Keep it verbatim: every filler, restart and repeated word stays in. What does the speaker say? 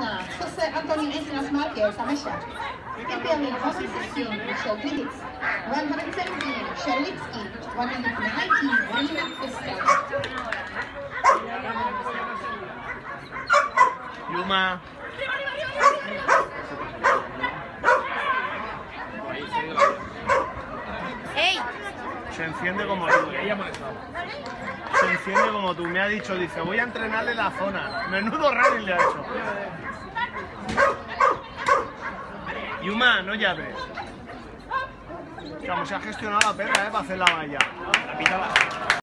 خص أنتوني إنسيناس ماركيز عمشة. Imperial Office sixteen, Michelle Phillips. one hundred seventeen, Sherlitsky. one hundred nineteen, William Fisker. Yuma. ¡Ey! Se enciende como tú. Se enciende como tú. Me ha dicho, dice, voy a entrenarle la zona. Menudo rally le ha hecho. Yuma, no llaves. Vamos, se ha gestionado la perra, eh, para hacer la valla. La pita va.